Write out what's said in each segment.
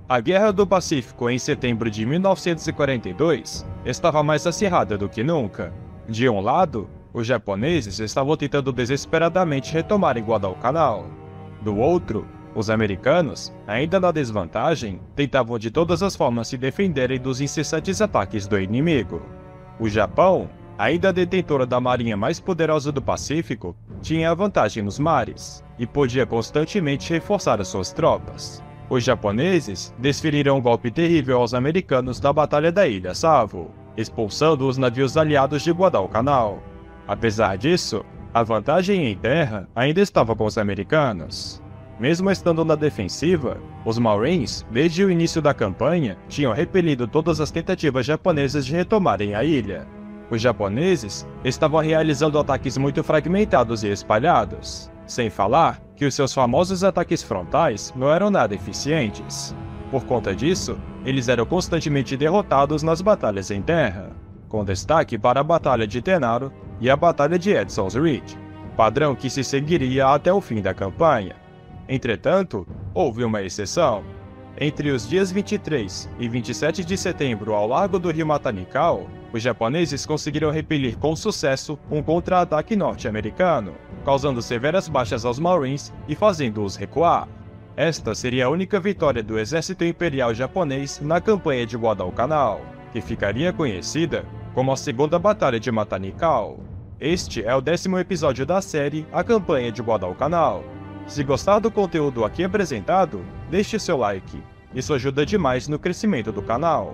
A Guerra do Pacífico em setembro de 1942 estava mais acirrada do que nunca. De um lado, os japoneses estavam tentando desesperadamente retomar Guadalcanal. Do outro, os americanos, ainda na desvantagem, tentavam de todas as formas se defenderem dos incessantes ataques do inimigo. O Japão, ainda detentora da marinha mais poderosa do Pacífico, tinha a vantagem nos mares e podia constantemente reforçar as suas tropas. Os japoneses desferiram um golpe terrível aos americanos na Batalha da Ilha Savo, expulsando os navios aliados de Guadalcanal. Apesar disso, a vantagem em terra ainda estava com os americanos. Mesmo estando na defensiva, os Marines, desde o início da campanha, tinham repelido todas as tentativas japonesas de retomarem a ilha. Os japoneses estavam realizando ataques muito fragmentados e espalhados, sem falar que os seus famosos ataques frontais não eram nada eficientes. Por conta disso, eles eram constantemente derrotados nas batalhas em terra, com destaque para a Batalha de Tenaro e a Batalha de Edson's Ridge, padrão que se seguiria até o fim da campanha. Entretanto, houve uma exceção. Entre os dias 23 e 27 de setembro ao largo do rio Matanikau, os japoneses conseguiram repelir com sucesso um contra-ataque norte-americano, causando severas baixas aos Marines e fazendo-os recuar. Esta seria a única vitória do exército imperial japonês na campanha de Guadalcanal, que ficaria conhecida como a Segunda Batalha de Matanikau. Este é o 10º episódio da série A Campanha de Guadalcanal. Se gostar do conteúdo aqui apresentado, deixe seu like, isso ajuda demais no crescimento do canal.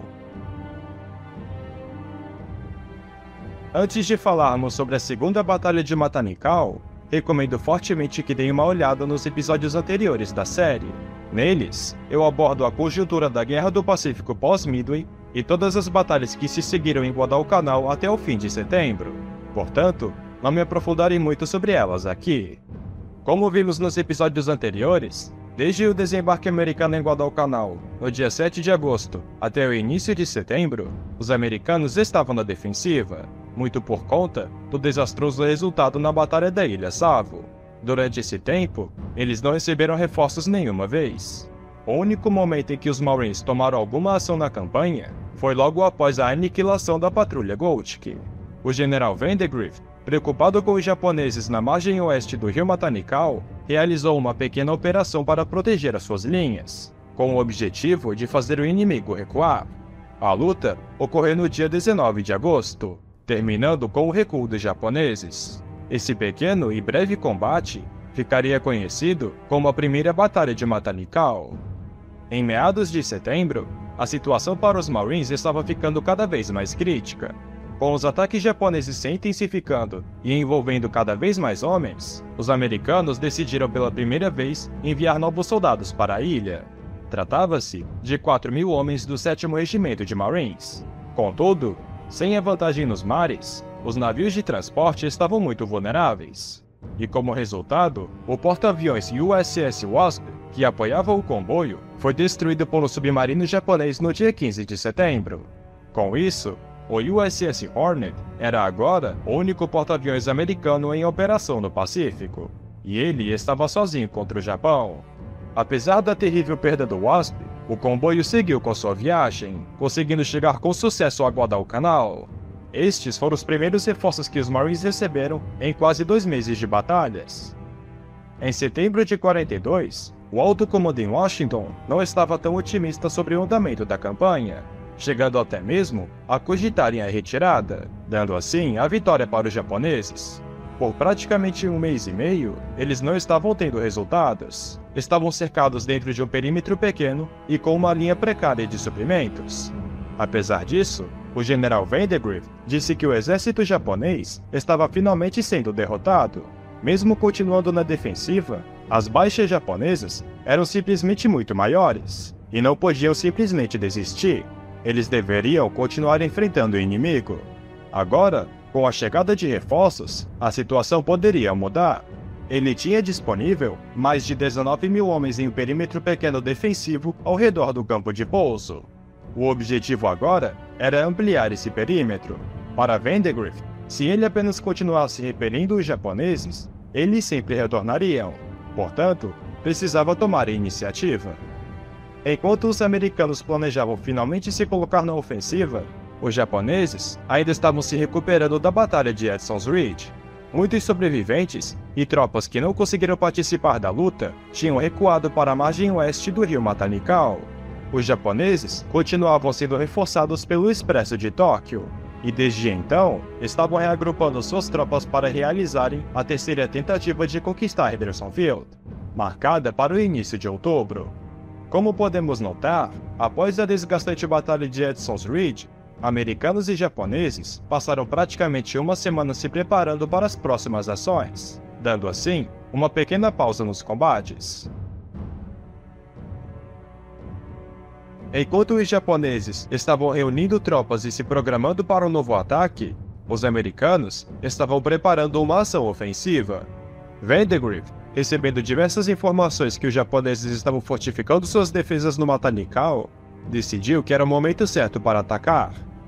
Antes de falarmos sobre a Segunda Batalha de Matanikau, recomendo fortemente que deem uma olhada nos episódios anteriores da série. Neles, eu abordo a conjuntura da Guerra do Pacífico pós-Midway e todas as batalhas que se seguiram em Guadalcanal até o fim de setembro. Portanto, não me aprofundarei muito sobre elas aqui. Como vimos nos episódios anteriores, desde o desembarque americano em Guadalcanal, no dia 7 de agosto, até o início de setembro, os americanos estavam na defensiva, muito por conta do desastroso resultado na Batalha da Ilha Savo. Durante esse tempo, eles não receberam reforços nenhuma vez. O único momento em que os Marines tomaram alguma ação na campanha foi logo após a aniquilação da Patrulha Gothic. O general Vandegrift, preocupado com os japoneses na margem oeste do rio Matanikau, realizou uma pequena operação para proteger as suas linhas, com o objetivo de fazer o inimigo recuar. A luta ocorreu no dia 19 de agosto, terminando com o recuo dos japoneses. Esse pequeno e breve combate ficaria conhecido como a Primeira Batalha de Matanikau. Em meados de setembro, a situação para os Marines estava ficando cada vez mais crítica. Com os ataques japoneses se intensificando e envolvendo cada vez mais homens, os americanos decidiram pela primeira vez enviar novos soldados para a ilha. Tratava-se de 4.000 homens do 7º Regimento de Marines. Contudo, sem a vantagem nos mares, os navios de transporte estavam muito vulneráveis. E como resultado, o porta-aviões USS Wasp, que apoiava o comboio, foi destruído por um submarino japonês no dia 15 de setembro. Com isso, o USS Hornet era agora o único porta-aviões americano em operação no Pacífico, e ele estava sozinho contra o Japão. Apesar da terrível perda do Wasp, o comboio seguiu com sua viagem, conseguindo chegar com sucesso a Guadalcanal. Estes foram os primeiros reforços que os Marines receberam em quase 2 meses de batalhas. Em setembro de 42, o alto comando em Washington não estava tão otimista sobre o andamento da campanha, chegando até mesmo a cogitarem a retirada, dando assim a vitória para os japoneses. Por praticamente 1 mês e meio, eles não estavam tendo resultados. Estavam cercados dentro de um perímetro pequeno e com uma linha precária de suprimentos. Apesar disso, o general Vandegrift disse que o exército japonês estava finalmente sendo derrotado. Mesmo continuando na defensiva, as baixas japonesas eram simplesmente muito maiores, e não podiam simplesmente desistir. Eles deveriam continuar enfrentando o inimigo. Agora, com a chegada de reforços, a situação poderia mudar. Ele tinha disponível mais de 19.000 homens em um perímetro pequeno defensivo ao redor do campo de pouso. O objetivo agora era ampliar esse perímetro. Para Vandegrift, se ele apenas continuasse repelindo os japoneses, eles sempre retornariam. Portanto, precisava tomar a iniciativa. Enquanto os americanos planejavam finalmente se colocar na ofensiva, os japoneses ainda estavam se recuperando da Batalha de Edson's Ridge. Muitos sobreviventes e tropas que não conseguiram participar da luta tinham recuado para a margem oeste do rio Matanikau. Os japoneses continuavam sendo reforçados pelo Expresso de Tóquio, e desde então estavam reagrupando suas tropas para realizarem a terceira tentativa de conquistar Hendersonville, marcada para o início de outubro. Como podemos notar, após a desgastante Batalha de Edson's Ridge, americanos e japoneses passaram praticamente uma semana se preparando para as próximas ações, dando assim uma pequena pausa nos combates. Enquanto os japoneses estavam reunindo tropas e se programando para um novo ataque, os americanos estavam preparando uma ação ofensiva. Vandegrift, recebendo diversas informações que os japoneses estavam fortificando suas defesas no Matanikau, decidiu que era o momento certo para atacar.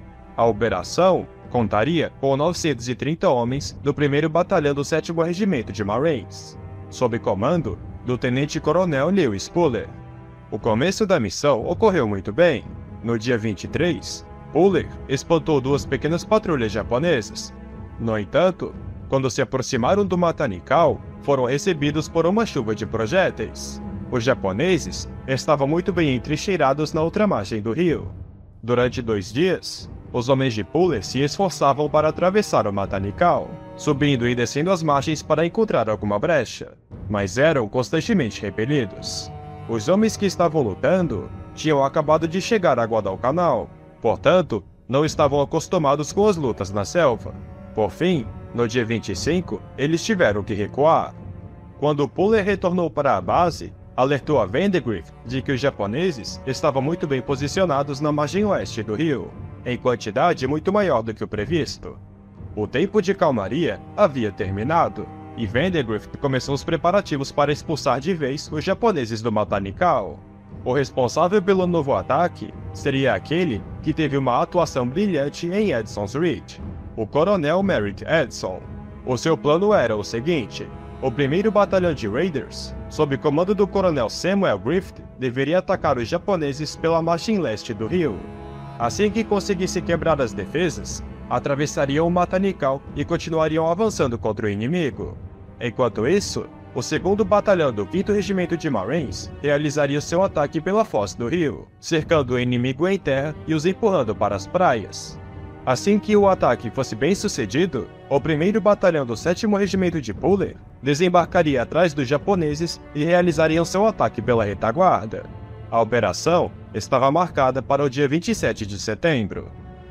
A operação contaria com 930 homens do 1º Batalhão do 7º Regimento de Marines, sob comando do Tenente-Coronel Lewis Puller. O começo da missão ocorreu muito bem. No dia 23, Puller espantou 2 pequenas patrulhas japonesas. No entanto, quando se aproximaram do Matanikau, foram recebidos por uma chuva de projéteis. Os japoneses estavam muito bem entrincheirados na outra margem do rio. Durante 2 dias, os homens de Puller se esforçavam para atravessar o Matanikau, subindo e descendo as margens para encontrar alguma brecha, mas eram constantemente repelidos. Os homens que estavam lutando tinham acabado de chegar a Guadalcanal, portanto, não estavam acostumados com as lutas na selva. Por fim, no dia 25, eles tiveram que recuar. Quando Puller retornou para a base, alertou a Vandegrift de que os japoneses estavam muito bem posicionados na margem oeste do rio, em quantidade muito maior do que o previsto. O tempo de calmaria havia terminado, e Vandegrift começou os preparativos para expulsar de vez os japoneses do Matanikau. O responsável pelo novo ataque seria aquele que teve uma atuação brilhante em Edson's Ridge, o Coronel Merritt Edson. O seu plano era o seguinte: o 1º Batalhão de Raiders, sob comando do Coronel Samuel Griffith, deveria atacar os japoneses pela margem leste do rio. Assim que conseguisse quebrar as defesas, atravessariam o Matanikau e continuariam avançando contra o inimigo. Enquanto isso, o 2º Batalhão do 5º Regimento de Marines realizaria seu ataque pela foz do rio, cercando o inimigo em terra e os empurrando para as praias. Assim que o ataque fosse bem sucedido, o 1º Batalhão do 7º Regimento de Puller desembarcaria atrás dos japoneses e realizariam seu ataque pela retaguarda. A operação estava marcada para o dia 27 de setembro.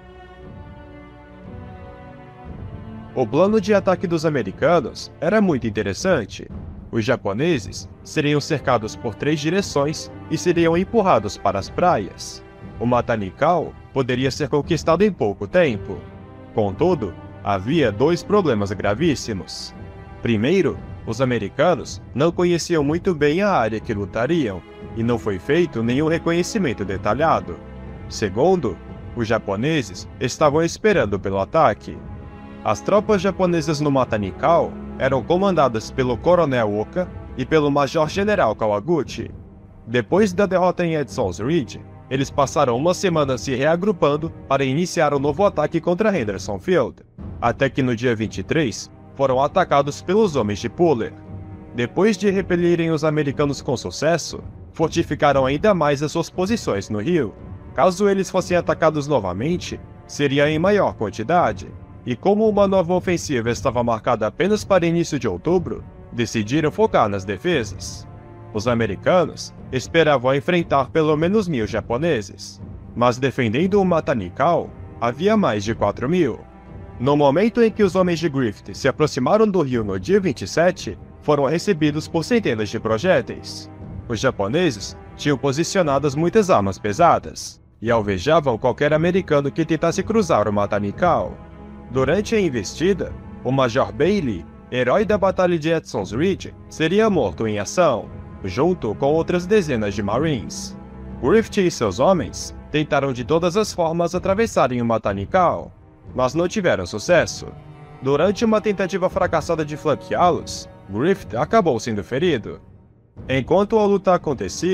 O plano de ataque dos americanos era muito interessante. Os japoneses seriam cercados por 3 direções e seriam empurrados para as praias. O Matanikau poderia ser conquistado em pouco tempo. Contudo, havia 2 problemas gravíssimos. Primeiro, os americanos não conheciam muito bem a área que lutariam, e não foi feito nenhum reconhecimento detalhado. Segundo, os japoneses estavam esperando pelo ataque. As tropas japonesas no Matanikau eram comandadas pelo Coronel Oka e pelo Major-General Kawaguchi. Depois da derrota em Edson's Ridge, eles passaram uma semana se reagrupando para iniciar um novo ataque contra Henderson Field, até que no dia 23 foram atacados pelos homens de Puller. Depois de repelirem os americanos com sucesso, fortificaram ainda mais as suas posições no rio. Caso eles fossem atacados novamente, seria em maior quantidade. E como uma nova ofensiva estava marcada apenas para início de outubro, decidiram focar nas defesas. Os americanos esperavam enfrentar pelo menos 1.000 japoneses, mas defendendo o Matanikau, havia mais de 4.000. No momento em que os homens de Griffith se aproximaram do rio no dia 27, foram recebidos por centenas de projéteis. Os japoneses tinham posicionadas muitas armas pesadas, e alvejavam qualquer americano que tentasse cruzar o Matanikau. Durante a investida, o Major Bailey, herói da Batalha de Edson's Ridge, seria morto em ação, junto com outras dezenas de Marines. Griffith e seus homens tentaram de todas as formas atravessarem o Matanikau, mas não tiveram sucesso. Durante uma tentativa fracassada de flanqueá-los, Griffith acabou sendo ferido. Enquanto a luta acontecia,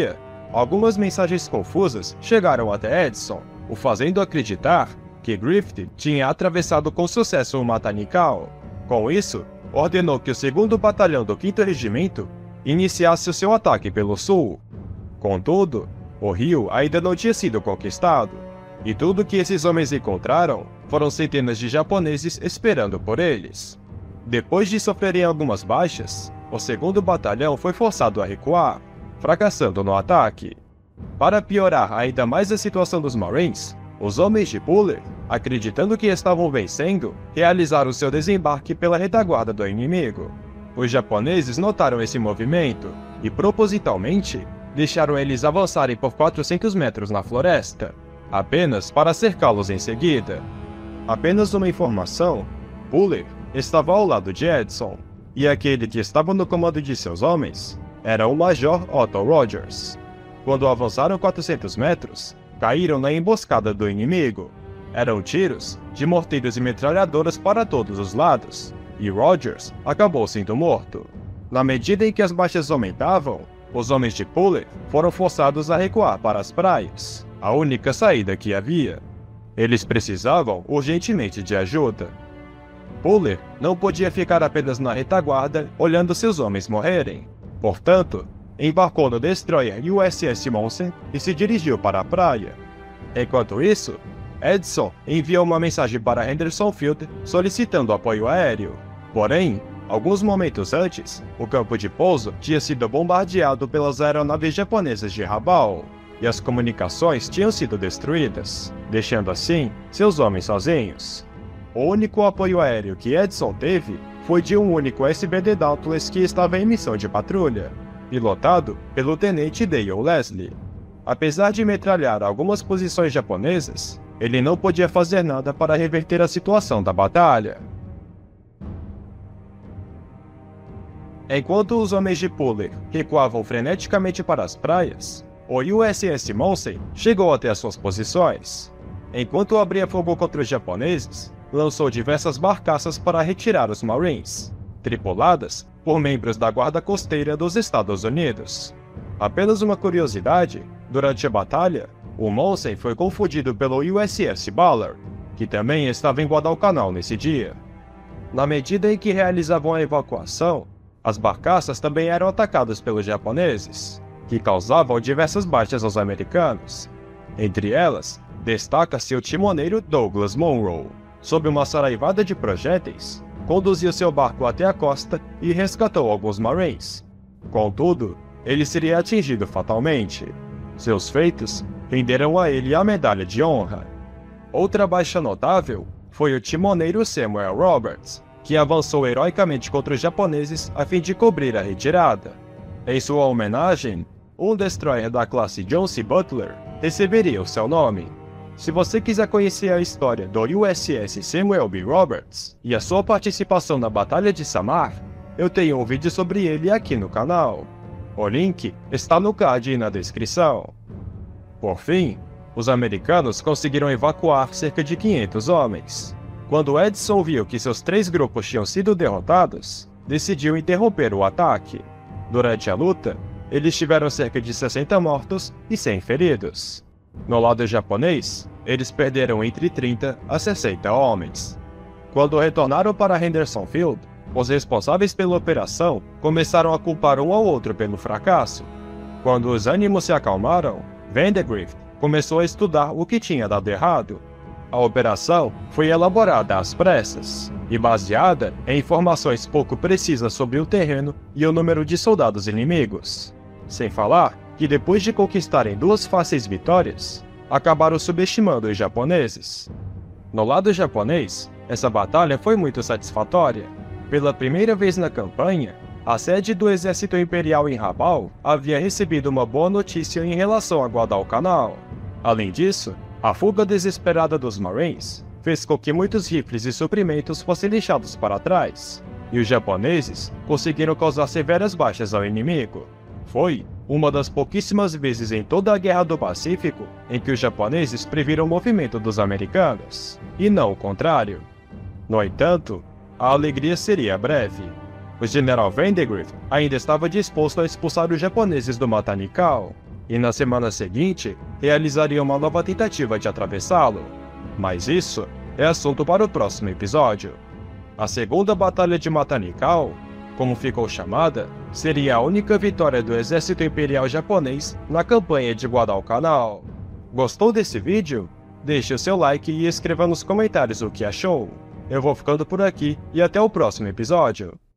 Algumas mensagens confusas chegaram até Edson, o fazendo acreditar que Griffith tinha atravessado com sucesso o Matanikau. Com isso, ordenou que o 2º Batalhão do 5º Regimento iniciasse o seu ataque pelo sul. Contudo, o rio ainda não tinha sido conquistado, e tudo que esses homens encontraram foram centenas de japoneses esperando por eles. Depois de sofrerem algumas baixas, o 2º Batalhão foi forçado a recuar, fracassando no ataque. Para piorar ainda mais a situação dos Marines, os homens de Buller, acreditando que estavam vencendo, realizaram seu desembarque pela retaguarda do inimigo. Os japoneses notaram esse movimento e, propositalmente, deixaram eles avançarem por 400 metros na floresta, apenas para cercá-los em seguida. Apenas uma informação: Buller estava ao lado de Edson, e aquele que estava no comando de seus homens era o Major Otto Rogers. Quando avançaram 400 metros, caíram na emboscada do inimigo. Eram tiros de morteiros e metralhadoras para todos os lados, e Rogers acabou sendo morto. Na medida em que as baixas aumentavam, os homens de Buller foram forçados a recuar para as praias, a única saída que havia. Eles precisavam urgentemente de ajuda. Buller não podia ficar apenas na retaguarda olhando seus homens morrerem. Portanto, embarcou no destroyer USS Monsen e se dirigiu para a praia. Enquanto isso, Edson enviou uma mensagem para Henderson Field solicitando apoio aéreo. Porém, alguns momentos antes, o campo de pouso tinha sido bombardeado pelas aeronaves japonesas de Rabaul, e as comunicações tinham sido destruídas, deixando assim seus homens sozinhos. O único apoio aéreo que Edson teve foi de um único SBD Dauntless que estava em missão de patrulha, pilotado pelo tenente Dale Leslie. Apesar de metralhar algumas posições japonesas, ele não podia fazer nada para reverter a situação da batalha. Enquanto os homens de Buller recuavam freneticamente para as praias, o USS Monsen chegou até as suas posições. Enquanto abria fogo contra os japoneses, lançou diversas barcaças para retirar os Marines, tripuladas por membros da Guarda Costeira dos Estados Unidos. Apenas uma curiosidade: durante a batalha, o Monsen foi confundido pelo USS Ballard, que também estava em Guadalcanal nesse dia. Na medida em que realizavam a evacuação, as barcaças também eram atacadas pelos japoneses, que causavam diversas baixas aos americanos. Entre elas, destaca-se o timoneiro Douglas Monroe. Sob uma saraivada de projéteis, conduziu seu barco até a costa e resgatou alguns Marines. Contudo, ele seria atingido fatalmente. Seus feitos renderam a ele a Medalha de Honra. Outra baixa notável foi o timoneiro Samuel Roberts, que avançou heroicamente contra os japoneses a fim de cobrir a retirada. Em sua homenagem, um destroyer da classe John C. Butler receberia o seu nome. Se você quiser conhecer a história do USS Samuel B. Roberts e a sua participação na Batalha de Samar, eu tenho um vídeo sobre ele aqui no canal. O link está no card e na descrição. Por fim, os americanos conseguiram evacuar cerca de 500 homens. Quando Edson viu que seus 3 grupos tinham sido derrotados, decidiu interromper o ataque. Durante a luta, eles tiveram cerca de 60 mortos e 100 feridos. No lado japonês, eles perderam entre 30 a 60 homens. Quando retornaram para Henderson Field, os responsáveis pela operação começaram a culpar um ao outro pelo fracasso. Quando os ânimos se acalmaram, Vandegrift começou a estudar o que tinha dado errado. A operação foi elaborada às pressas e baseada em informações pouco precisas sobre o terreno e o número de soldados inimigos. Sem falar que depois de conquistarem 2 fáceis vitórias, acabaram subestimando os japoneses. No lado japonês, essa batalha foi muito satisfatória. Pela primeira vez na campanha, a sede do exército imperial em Rabaul havia recebido uma boa notícia em relação a Guadalcanal. Além disso, a fuga desesperada dos Marines fez com que muitos rifles e suprimentos fossem deixados para trás, e os japoneses conseguiram causar severas baixas ao inimigo. Foi uma das pouquíssimas vezes em toda a Guerra do Pacífico em que os japoneses previram o movimento dos americanos, e não o contrário. No entanto, a alegria seria breve. O general Vandegrift ainda estava disposto a expulsar os japoneses do Matanikau, e na semana seguinte realizariam uma nova tentativa de atravessá-lo. Mas isso é assunto para o próximo episódio. A segunda Batalha de Matanikau, como ficou chamada, seria a única vitória do exército imperial japonês na campanha de Guadalcanal. Gostou desse vídeo? Deixe o seu like e escreva nos comentários o que achou. Eu vou ficando por aqui e até o próximo episódio.